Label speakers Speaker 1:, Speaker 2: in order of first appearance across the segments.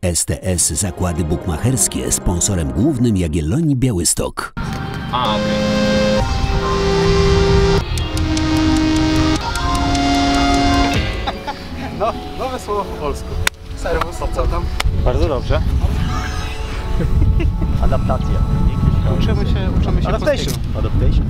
Speaker 1: STS Zakłady Bukmacherskie, sponsorem głównym Jagiellonii Białystok.
Speaker 2: A, okej.
Speaker 3: No, nowe słowo po polsku. Serwus, co tam?
Speaker 2: Bardzo dobrze.
Speaker 4: Adaptacja.
Speaker 3: Uczymy się
Speaker 2: Adaptation.
Speaker 4: Adaptation.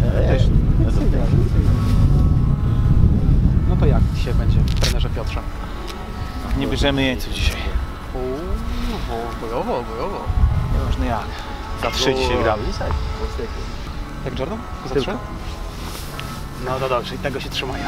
Speaker 3: No to jak dzisiaj będzie, trenerze Piotrze?
Speaker 2: Nie bierzemy jeńców dzisiaj.
Speaker 3: Bojowo.
Speaker 2: Nieważne jak. Za 3 dzisiaj gramy.
Speaker 3: Jak Jordan? Za 3? No to dobrze, i tego się trzymają.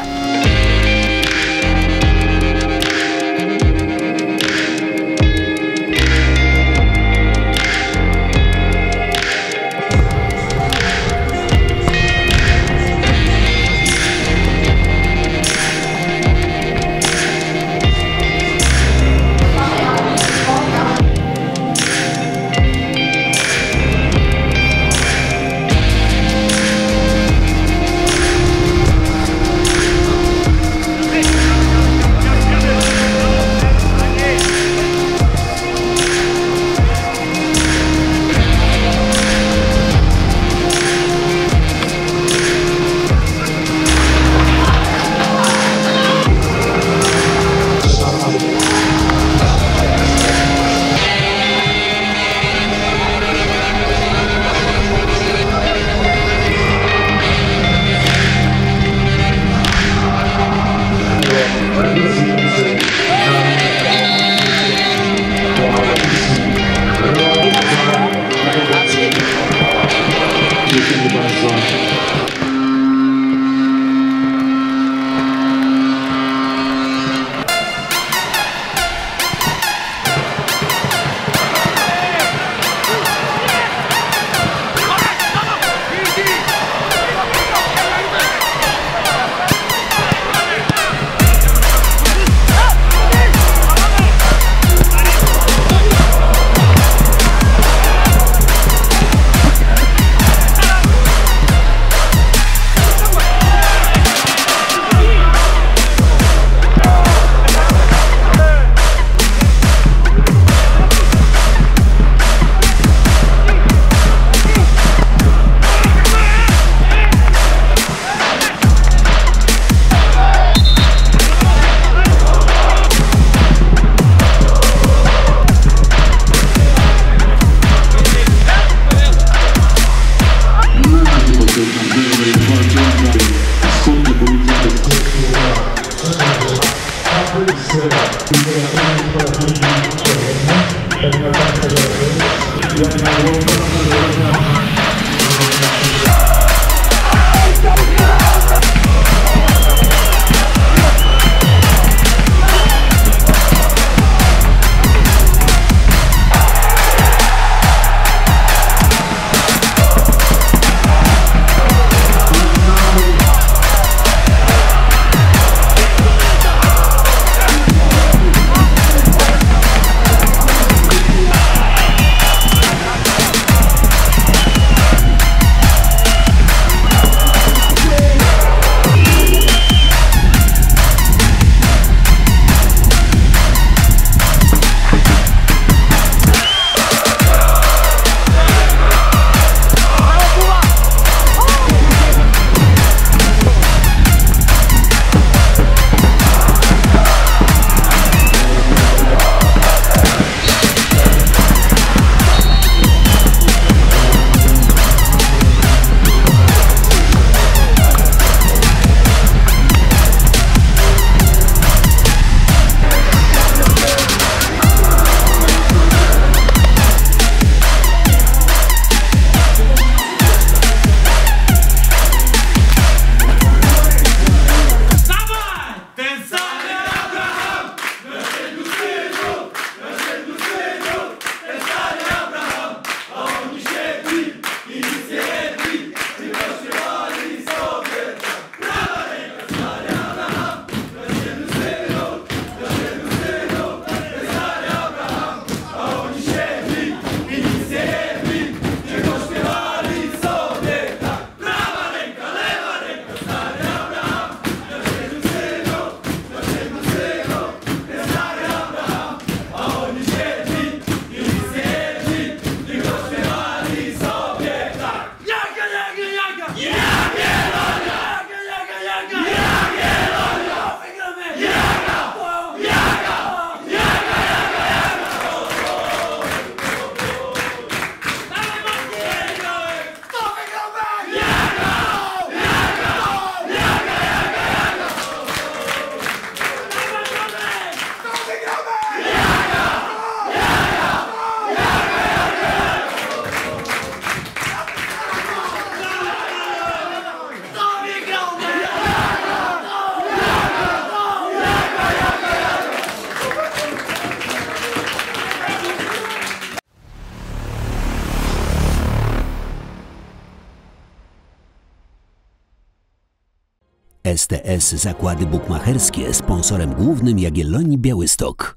Speaker 1: STS Zakłady Bukmacherskie, sponsorem głównym Jagiellonii Białystok.